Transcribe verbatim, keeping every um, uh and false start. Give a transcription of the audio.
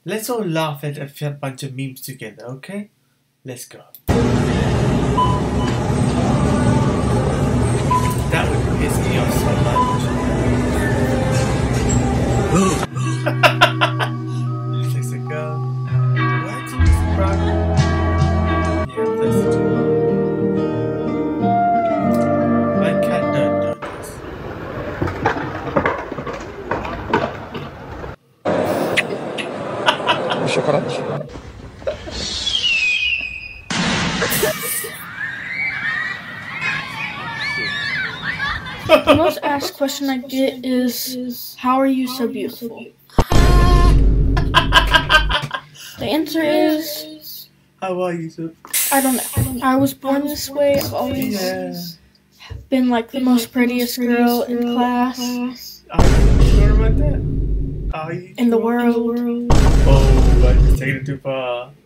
Let's all laugh at a bunch of memes together, okay? Let's go. That would piss me off so much. Let's go. What? Bro? Yeah, let's do it. My cat don't know this. The most asked question I get is, how are you so beautiful? The answer is, how are you, sir? I don't know. I was born this way. I've always Yeah. been like the most prettiest girl in class. Are you sure about that? Are you In the sure? world. Oh, I'm just taking it too far.